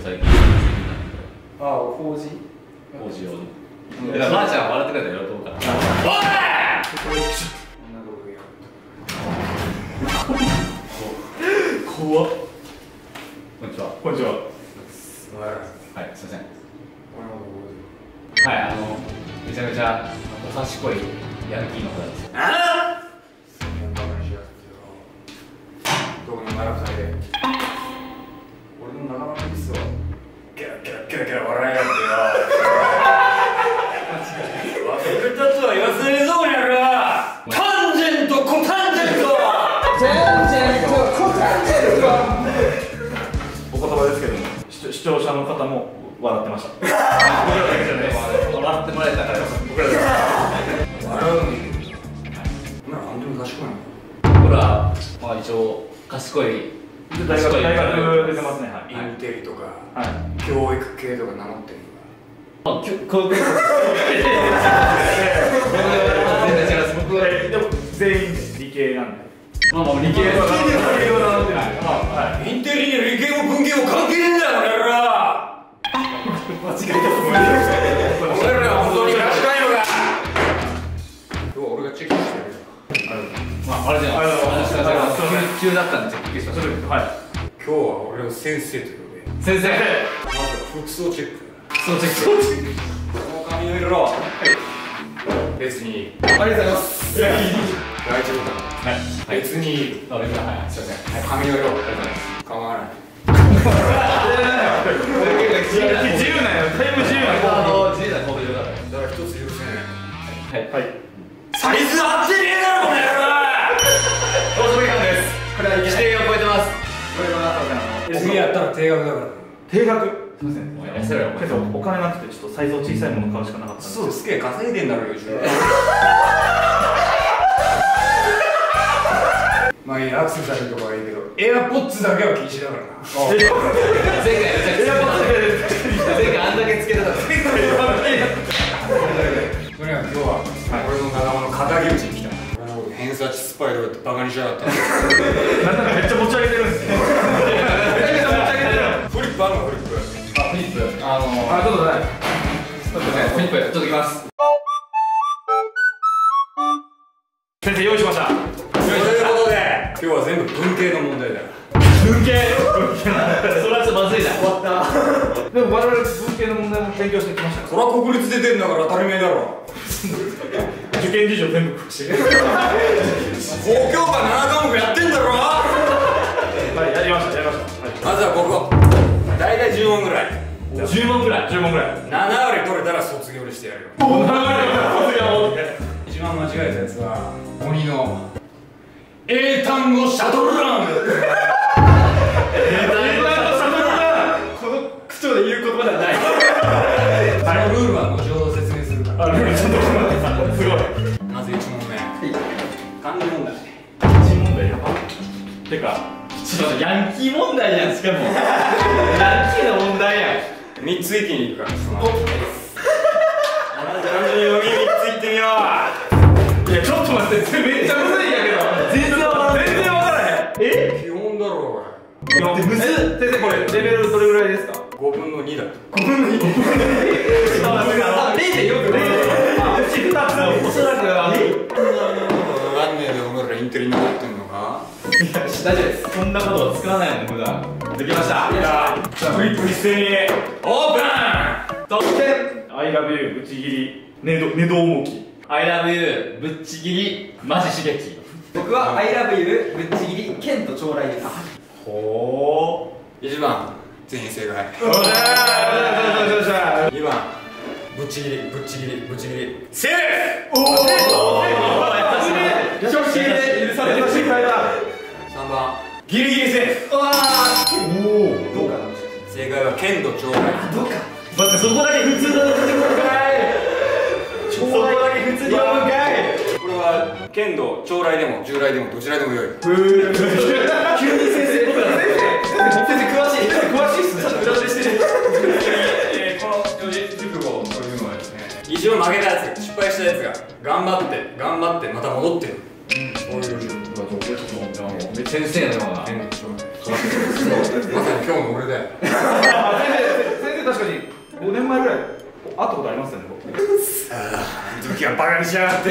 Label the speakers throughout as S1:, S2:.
S1: 最近。
S2: ああ、法事
S1: 用に。だから、まーちゃん笑ってくれたら喜ぶから。おい！怖っ。こんにちは。
S3: こんにちは。
S1: はい、すいません。はい、めちゃめちゃお賢いヤンキーの方です。
S2: ああ！どこの奈良さんで俺の仲間のミスをケラケラケラケラ笑いやがってよ。忘れたとは言わせねえぞこりゃら。タンジェントコタンジェントタンジェントコタンジェント。
S3: お言葉ですけども、視聴者の方も笑ってました。僕らだけじゃないです。
S1: 笑ってもらえたから
S3: 僕らだけ。
S2: 笑うのになんでも賢いの。
S1: 僕ら、まあ一応賢い
S3: 大学出てますね。はい。
S2: インテリとか
S3: はい。
S2: 教育系とか名乗ってるの
S1: こう全然違います。僕は
S3: でも全員理系なんで。
S1: まあもう理系は
S2: インテリに理系も文系も関係ねえんだよこれら。
S3: 間違えた。
S2: 俺らは本当に賢いのか。今日は俺がチェックしてやるよ。
S1: まああれじゃないですか。急だったんでちょっとびっくりしました。
S3: はい。
S2: 今日は俺を先生と呼べ。
S1: 先生、
S2: まずは服装チェック。
S1: そうチェック。
S2: この髪の色。別に
S1: ありがとうございます。
S2: 第一ボタン。
S3: はい。
S2: 別に
S1: あれからはい、すいません。
S2: 髪の色。構わない。
S3: 自由なんよ。タイム自由なんよ。
S1: 自由な顔色だから。
S2: だから一つ許せない。
S1: はい。
S2: サイズ合ってねえだろこの野郎。
S1: 大島さんです。これは規定を超えてます。
S3: これは
S2: 次やったら定額だから。
S3: 定額。すみません。
S1: お前痩せろよ。
S3: けどお金なくてちょっとサイズを小さいもの買うしかなかったんで。
S2: そうすげえ稼いでんだろよ。まあいいアクセサリーとかはいいけどエアポッツだけは禁止だからな。
S1: 前回あんだけつけてたの。
S2: とにかく今日は俺の仲間の仇討ちに来た。偏差値スパイとかってバカにしやがった。
S3: なんだかめっちゃ持ち上げてるんですね。
S2: フリップあるのフリップ。
S1: あ、フリップ。
S3: ちょっとね。
S1: フリップ、ちょっといきます。
S3: 先生用意しました。
S2: ということで今日は全部文系の問題だ。
S3: 文系。
S1: それはちょっとまずいな。終わった。
S3: でも我々文系の問題も勉強してきました。
S2: そりゃ国立出てんだから当たり前だろ。
S3: 受験事情全部して。
S2: 公教科7科目やってんだろ。
S3: はい、やりました。
S2: まずはここ大体10問ぐらい。
S3: 10問ぐらい。10問ぐらい。
S2: 7割取れたら卒業にしてやるよ。一番間違えたやつは鬼の英単語シャトルラン。
S3: この口調で言う言葉ではない。
S2: そのルールは後ほど説明するから。
S3: ルールちょっとすごい。
S2: まず1問目。漢字問題。
S3: 漢字問題やば。てか、
S1: ちょっとヤンキー問題じゃん、しかも。ヤンキーの問題やん。
S2: 3つ一気にいくから。その漢字読み3ついってみよう。
S3: いやちょっと待って、めっちゃむずいんやけど。全然わからへん。
S2: 基本だろ
S3: むずっ。先生これレベルどれぐらいですか
S2: 5分の2だ。
S3: ？5分の2。0.4分。おそらく
S2: 何年でお前らインテリになってんのか。
S1: 大丈夫です。そんなことを作らないので、普段。できました。
S3: じゃあフリップ一斉に
S2: オープン。
S1: 得点。
S3: I love you ぶち切りねど重き。
S1: I love you ぶっちぎりマジ刺激。
S4: 僕は I love you ぶっちぎり剣と将来です。
S3: ほ
S2: 1番全員正解。
S3: ー。よっしゃ。
S2: 2番ぶっちぎりセーフ。
S3: 正直で許された失敗だ。
S2: 3番
S3: ギリギリセーフ。
S4: どうかな。
S2: 正解は剣と将来。
S4: どうか。
S3: 待って、そこだけ普通の出てくるかい。そこだけ普通に読むかい。
S2: これは剣道将来でも従来でもどちらでもよい。
S3: 急に先生僕ら先生詳しいっすね。裏取りしてる。この四字熟語というのはですね、
S2: 一応負けたやつ失敗したやつが頑張ってまた戻ってる。そういう
S1: 先生のような。
S2: 剣道将来。まさに今日の俺だよ。
S3: かに5年前ぐらい会ったことありますよね、僕。
S2: あの時はバカにしやがって。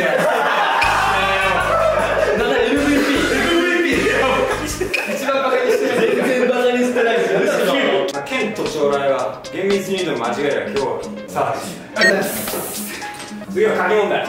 S4: 一番バカにしてない。全然バカにしてないですよ。
S2: ケンと将来は厳密に言うと間違いない。今日はさあ、
S4: ありがとうございます。
S2: 次は鍵問題。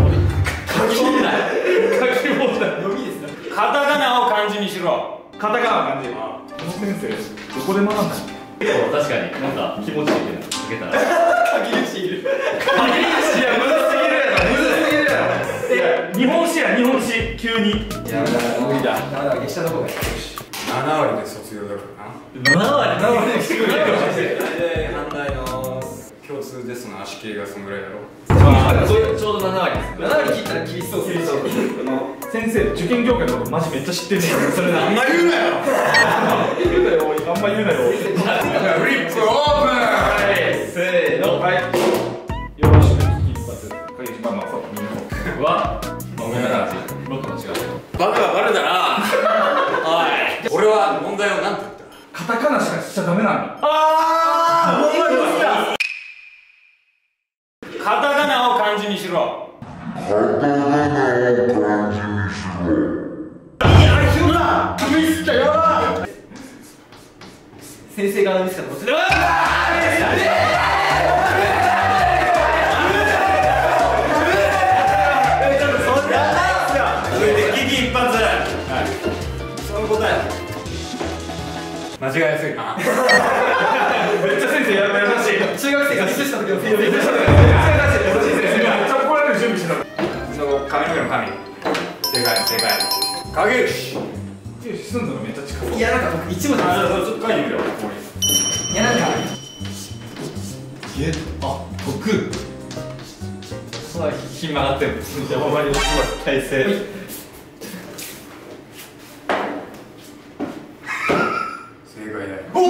S4: 読みですね。
S2: カタカナを漢字にしろ。
S3: カタカナの感じ。この先生、どこで学んだの？
S1: 確かになんか気持ちいいけど受けたら
S4: 限りしいる。
S3: 限りしやむずすぎるやろ。むずすぎるやろ。日本史や日本史急に。
S4: いや無理だ。ダメだ、下の方がいい。
S2: 7割で卒業だからな。
S1: 7割
S2: 大体反対の共通テストの足切りがそのぐらいだろ。
S1: ちょうど7割です。
S4: 7割切ったら厳しそうです。
S3: 先生、受験業界のことマジめっちゃ知ってるね。それな。
S2: あんまり言うなよ。
S3: 言うなよ。あんま言うなよ。
S2: フリップオープン。
S1: せーの。
S3: はい。よろしく一発。影島のそう。
S1: はごめんなさい。僕も違う。
S2: バカはバレたな。おい。俺は問題を何て言った？
S3: カタカナしかしちゃダメなんだ。
S2: カタカナを漢字にしろ。
S4: 先生側のミスだと思って。
S2: 間違いやすいな。
S3: めっちゃ先生や優しい。
S4: 中学生がミスした時の先生。
S3: めっちゃ怒られる準備してた。
S2: その髪の毛の髪。正解正解。影石。
S3: 住んだのめっちゃ近い。
S4: いや、なんか僕一文字。
S2: ちょっと書いてみろ。
S4: いや、なんか。
S1: 僕ひん曲がってる。じゃあ終わりの体勢。
S2: 正解だよ。
S3: おお。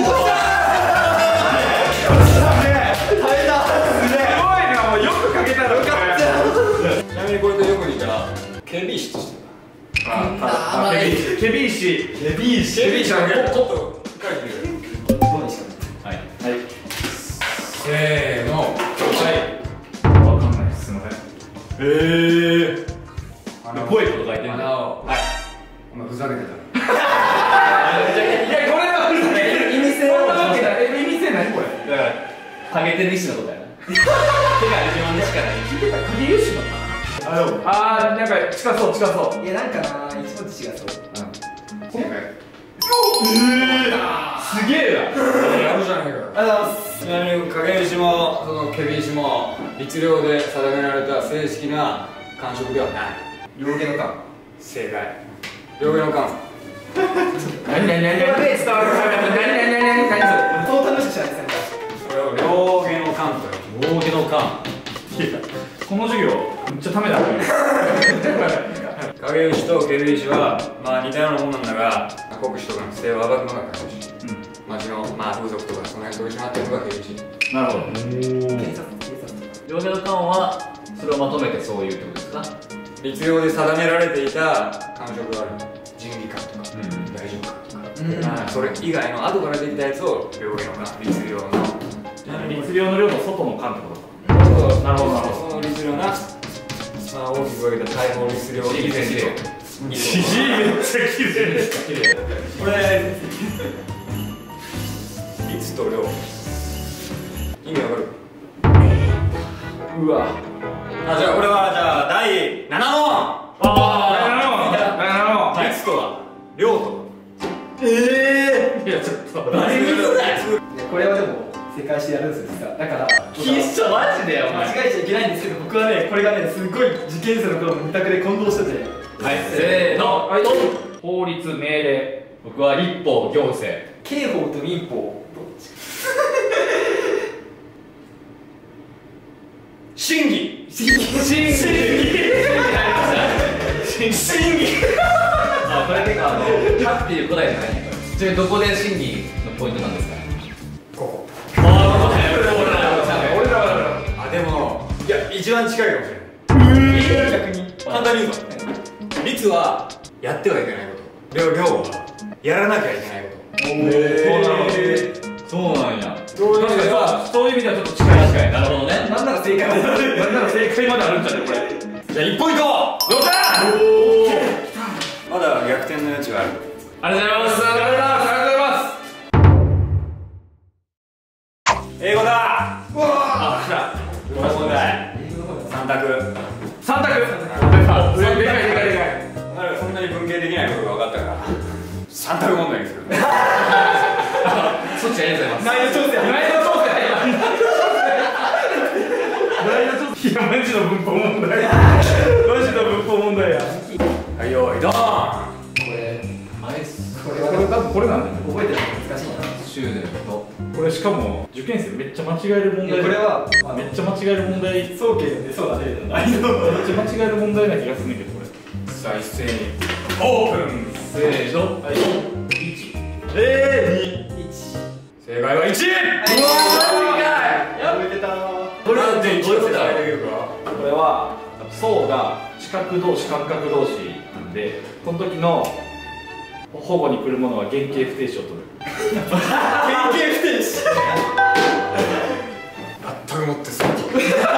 S2: これでよく似たらケビーシとして
S3: ケビーシ
S2: ちゃんちょっと書いてみる。
S1: はい
S2: せーの。
S3: わかんないです。すみません。
S1: ぽいこと書いてるんだ。
S2: はい。お前ふざけてた。
S3: いや、これは意味性は意味性何これ。
S1: だからハゲてる石のことやな。手が自慢でしかない。
S3: 釘石のなんか近そう近そう。
S4: いや、なんかな、一文字違うそう。
S2: 正解。
S3: すげえな。
S2: やるじゃねえか。
S4: ありがとうございます。
S2: ちなみに影石もそのケビ石も律令で定められた正式な感触ではない。
S4: 両毛の間。
S2: 正解。両毛の間。
S3: 何それ。
S4: トータル無視しないですね。
S2: これを両毛の間と
S1: 大毛の間。
S3: この授業めっちゃためだね。
S2: 影石とケビ石はまあ似たようなもんなんだが、国司とかの不正を暴くのが影石。町のまあ風俗とかその辺取り締まってるのがケビ石。
S1: なるほど。
S4: 警察。
S1: 両毛の間はそれをまとめてそういうってことですか。
S2: 律令で定められていた感触がある。人技官とか大丈夫かとか、それ以外の後からできたやつを両毛の間、律令の
S3: 律令の量の外の間ってことか。なるほどなるほど。
S2: その律令な、まあ、大きく分けた大法律令を
S1: いいですね。
S3: めっちゃ綺麗。
S2: これ律と量意味わかる？
S3: うわ。
S2: じゃあこれはじゃあ第7問。律とは量とは。
S3: いやちょっと
S1: 何むずない。
S4: これはでも正解してやるんですよ、実は。だから
S1: 必勝マジでよ。
S4: 間違えちゃいけないんですけど、僕はね、これがね、すごい受験生の頃の二択で混同してて。
S1: はい、せーの。
S3: 法律命令。
S1: 僕は立法行政。
S4: 刑法と民法。どっち？
S2: 審議。
S1: 審議。あ、これ結構100っていう答えじゃないね。ちなみにどこで審議のポイントなんですか。
S2: ここ。
S1: 俺らは
S2: でもいや一番近いかもしれない。
S4: 逆に。
S2: 簡単に言うと、律はやってはいけないこと、量はやらなきゃいけないこと。
S1: そうなんや。
S2: とそういう意味では
S3: そういう意味ではちょっと近い。
S1: 確かになるほどね。
S4: なんなら正解まである。
S3: なんなら正解まであるんじゃないこれ。
S2: じゃあ1ポイント。
S3: よっしゃー。
S2: まだ逆転の余地がある。
S3: ありがとうございます。ありがとうございます。ありがとうございます。
S2: 英語だ。
S3: あ、来た。
S2: この問題3択。
S3: 三択。でかいでかいでかいでかい。
S2: そんなに文系できないことが分かったから3択問題ですよね。
S1: そっちありがとうございます。
S4: 内容調整。
S3: 内容調整。内容調整。いやマジの文法問題。マジの文法問題や。
S2: はい、よーい、ドーン。
S1: これあれっす。
S3: これ多分これなんだよ。
S4: 覚えてるの難しいな。
S1: シューゼンと
S3: これしかも受験生めっちゃ間違える問題。
S4: これは
S3: めっちゃ間違える問題。
S4: 早慶でそうだね。難易度。
S3: めっちゃ間違える問題な気がするんだけどこれ。
S2: さあ一斉にオープン。
S3: せーの。はい。1。2。
S2: 正解は1。
S4: やめてた。
S1: これはどういうことだろう。
S3: これは層が四角同士間隔同士なんで、この時の保護に来るものは原型不定詞を取る。
S4: 原型不定詞。
S2: 全くもってそう。
S4: す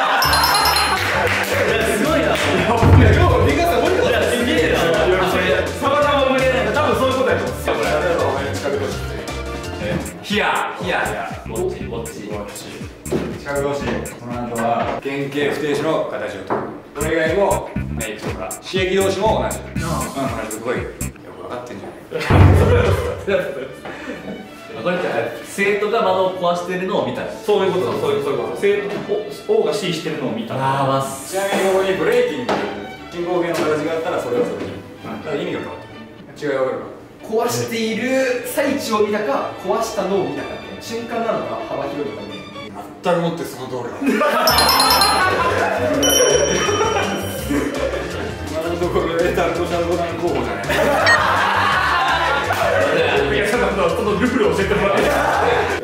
S4: ごいな。
S3: 今日リカさんもう一個だ。すげえな。たまたま思い出ない。多分そういうことやと思う。
S2: ヒアヒア
S1: ウォッチウォッチ。
S2: 近く同士、この後は原型不定詞の形を取る。これ以外もメイクとか刺激同士も同じ。すごいよく分かってんじゃない。
S1: これって生徒が窓を壊してるのを見た。
S3: そういうことだ。そういうこと。生徒 O が C してるのを見た。
S1: ああ、
S2: ちなみにここにブレイキング進行形の形があったらそれはそれに。ただ意味が変わってる。違い分かるか。
S4: 壊している最中を見たか、壊したのを見たかって瞬間なのか幅広いのかね。
S2: 全くもってその通りだ。今のところエタルとシャドウダン候補じゃない。
S3: いや、ちょっとそのルールを教えてもらって。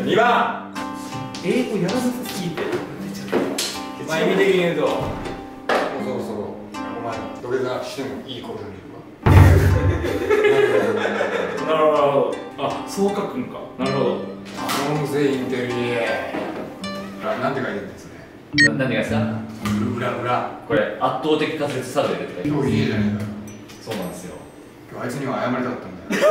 S2: 2番。
S3: 英語やらなさすぎて。
S2: まあ意味的に言うと、もうそろそろお前土下座してもいいことに
S3: なるほど。あ、そう書くんか。なるほど。
S2: 頼むぜインテリ。なんて書いてるんですね。
S1: 何がですか。
S2: 裏。
S1: これ圧倒的仮説サルベルって。
S2: 今日いいじゃねえかよ。
S1: そうなんですよ。
S2: 今日あいつには謝りたかったんだよ。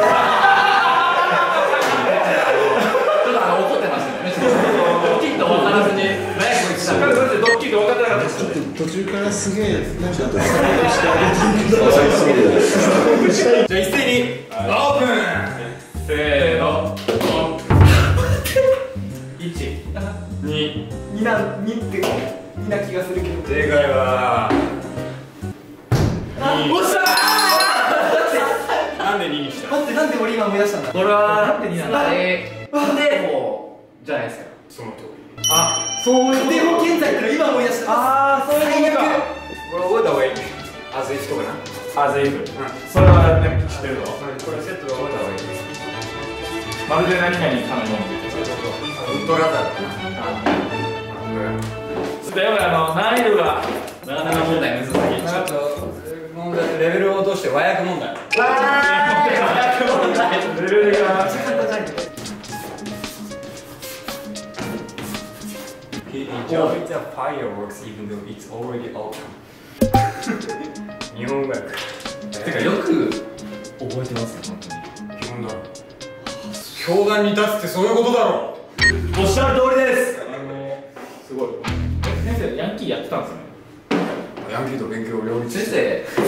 S1: ちょっと怒ってましたよね。ドキッと分からずに。何やこいつ。
S3: ドッキリと分かってなかったですよね。
S5: 途中からすげえなんかサポートしてあげてるけど
S2: じゃあ一斉にオープン。
S3: せーの。1、2。
S4: にな気がするけど。
S2: 正解は
S4: おっしゃー。
S2: なんで2にした？
S4: 待って、なんで俺今思い出したんだ。
S1: これは
S4: なんでになった。
S1: でもうじゃないですか。
S2: その通り。
S3: あ、そういうこと。
S4: 家庭保健剤っての今思い出した。
S3: あー、そういうことか。
S2: これ覚えた方がいい。アズイフとかな。
S3: あ、全部。それはね、知ってるの。
S2: これセットで覚えた方がいい。
S3: まるで何々かのように。
S2: ウルトラだったな。
S3: ちょっとやばい、難易度が。
S1: なかなか問題難しい。
S2: ちょっと問題レベルを落として和訳問題。
S3: レベルが。
S2: He enjoyed the fireworks even though it's already autumn. 日本語訳。
S1: てかよく覚えてますね、本当に。
S2: 基本だろ。教壇に立つってそういうことだろ。
S3: おっしゃる通りです。すごい。先生、ヤンキーやってたんですよね。
S2: ヤンキーと勉強を両立
S1: 先
S2: して。
S1: 生、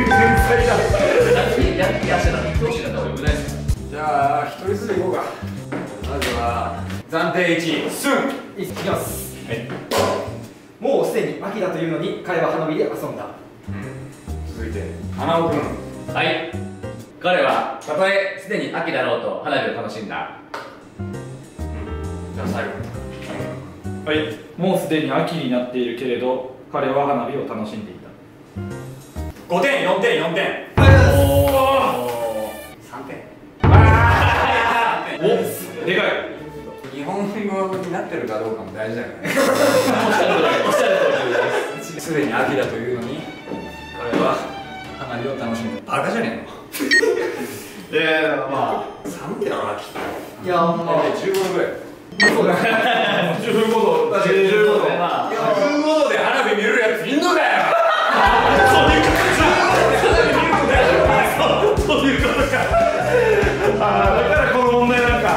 S1: ヤンキーやってたら教師だった方がよくないですか。
S2: じゃあ一人ずついこうか。まずは暫定1位スン。
S4: いきます。
S3: はい。
S4: もうすでに秋だというのに彼は花火で遊んだ。
S2: 続いて花尾君。
S1: はい。彼はたとえすでに秋だろうと花火を楽しんだ。
S2: じゃあ最後。
S3: はい。もうすでに秋になっているけれど、彼は花火を楽しんでいた。
S2: 5点4点4点。
S1: お
S2: 3点。
S3: お、でかい。
S2: 日本語になってるかどうかも大事だよね。
S1: おっしゃる通りです。
S2: すでに秋だというのに彼は花火を楽しんでバカじゃねえの。
S3: まあ。
S2: 寒いだろ秋。
S4: いや、ほんま。
S2: 15度ぐらい。
S4: そうだ
S3: 15度
S1: 15度でまあ
S2: 15度で花火見るやついんのかよ。
S3: そういうことか。ああ、だからこの問題なんか。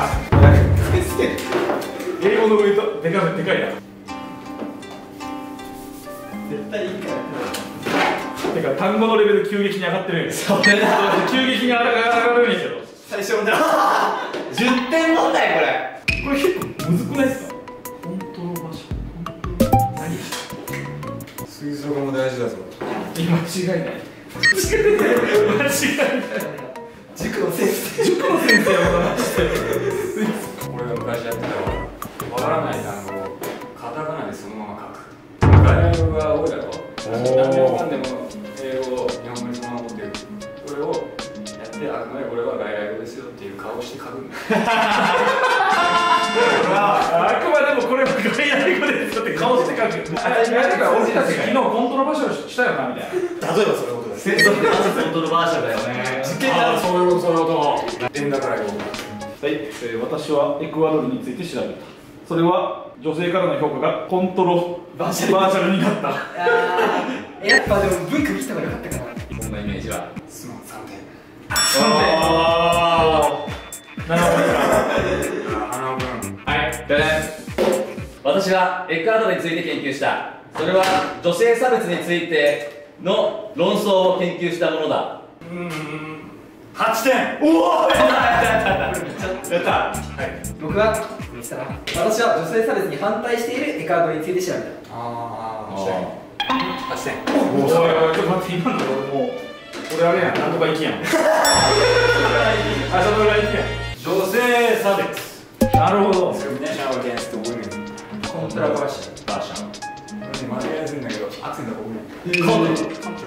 S3: 英語の上とでかいな。
S4: 絶対いいから
S3: てか単語のレベル急激に上がってるんですよ。急激に上がるんですよ。
S4: 最初の10点問題これ
S3: これ結構むずくないですか？コントロバーション。何？
S2: 吹奏楽も大事だぞ。
S3: 間違いない。
S4: 塾の先生
S3: 塾の先生はマジで。
S2: 俺が昔やってたわからない単語をカタカナでそのまま書く。外来語が多いだろ。何でもかんでも英語を日本語にそのまま持ってる。これをやってあくまでこれは外来語ですよっていう顔をして書くんだよ。
S3: あくまでもこれは外来語ですよって顔して書く。俺たち昨日コントロバーションしたよなみたいな。
S5: 例えばそういうことです。
S1: コントロバーシャルだよね。
S2: ああ、そういうこと、そういうこと。円だからよ。
S3: はい、私はエクアドルについて調べた。それは女性からの評価がコントロバーシャルになった。
S4: やっぱでも文句見せた方がよかったかな。
S1: そんなイメージは。
S2: すまん、3点。
S3: なるほど。
S2: 花尾君。
S1: はい、でね。私はエクアドルについて研究した。それは女性差別についての論争を研究したものだ。
S2: 8点。
S3: おお。やった。
S4: 僕は見せたら私は女性差別に反対しているエクアドルについて調べた。
S2: ああ、8点。
S3: おい、ちょっと待って、今のところもう俺あれやん、なんとか行きやん。あ、そのぐらい行きやん。
S2: 女性差別。
S3: なるほど。
S2: Discrimination against women。
S4: コントラバーシャル。
S2: 間違えずんだけど、アクセントが多い。
S1: コントロ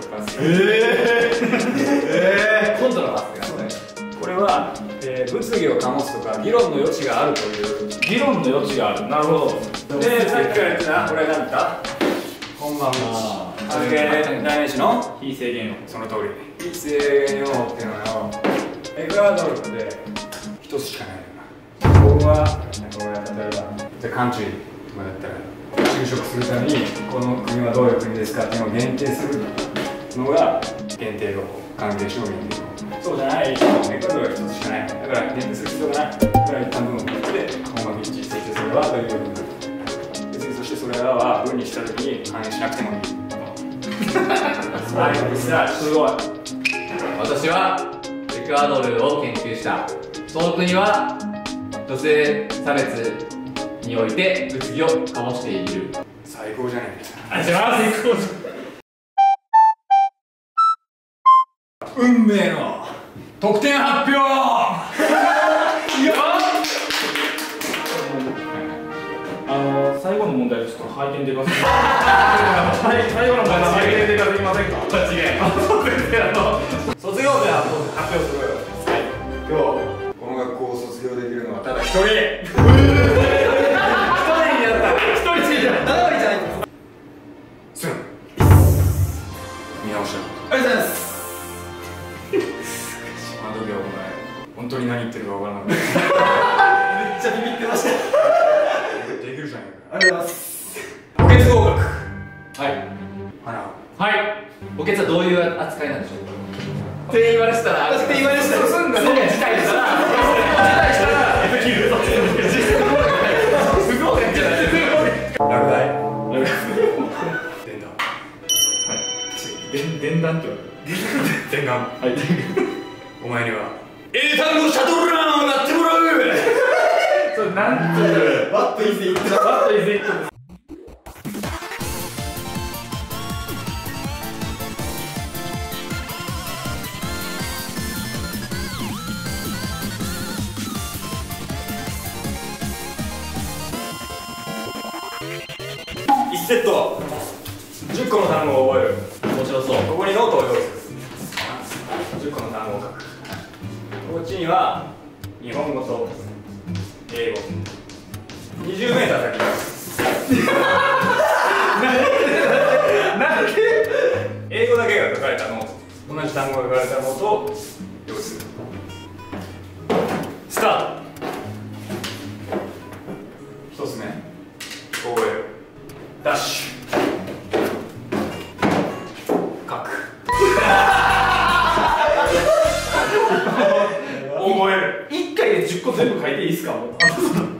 S1: バースが
S2: これは、物議を醸すとか議論の余地があるという。
S3: 議論の余地がある。なるほど。
S2: で、さっきから言ってた、これ何だった？本番無視。関係代名詞の
S3: 非制限を。
S2: その通り。非制限用法っていうのはエクアドルで一つしかないよな。僕は、なんか俺は例えば、The Country とかだったら、就職するために、この国はどういう国ですかっていうのを限定するのが限定用法、関係証明で。そうじゃない、エクアドルは一つしかない。だから限定する必要がない。だから一旦文を持って、本番一致してそれはという部分。別にそしてそれらは文にしたときに反映しなくてもいい。はい、さあ、すごい。
S1: 私はエクアドルを研究した。その国は女性差別において物議を醸している。
S2: 最高じゃないですか。
S3: ありがとうございます。
S2: 運命の得点発表。
S3: 最後の問題ちょっと拝見できますか。最後の問題拝見できませんか。間違い。
S2: 卒業生発表するよ。今日この学校を卒業できるのはただ一人。本当に何言ってるか分からなかった。めっちゃビビってました。できるじゃないか。
S4: ありがとうございます。
S2: 補欠合格。
S1: はい
S2: 花
S1: はい。補欠はどういう扱いなんでしょうか。って言われてたら、
S4: って言われてたら、
S1: そう辞退したら、すごいんじゃないですか。
S2: 落第。
S3: 伝談って言われる。
S2: 伝願。
S3: はい。
S2: お前には英単語シャトルランをやってもらう。
S3: それなんていう。
S4: What is it?
S3: What is it?
S2: 1セット10個の単語を覚える。
S1: 面白そう。
S2: ここにノートを用意する。10個の単語を書く。こっちには日本語と英語。20メーター先です。なんで英語だけが書かれたノート、同じ単語が書かれたノートを用意する。スタート。
S3: 覚える。1回で10個全部書いていいですか？もう
S4: 覚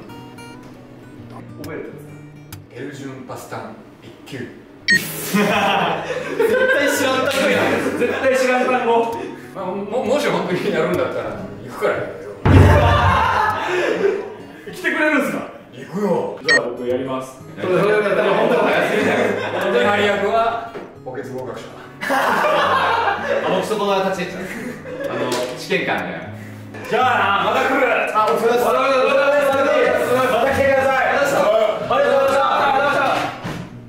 S4: えるんですか？
S2: エルジュンパスタン1級。
S4: 絶対知らん単語やん。
S3: 絶対知らん単語。
S2: まあ、もし本当にやるんだったら行くからやけど。
S3: 来てくれるんですか？
S2: 行くよ。
S3: じゃあ僕やります。
S1: それだったら本当に早すぎだけど。
S2: でハリ役は補欠合格者。
S4: 人との立ち位置。
S1: 試験官だよ。
S3: じゃあな、また来る。
S4: あ、お疲れ様です。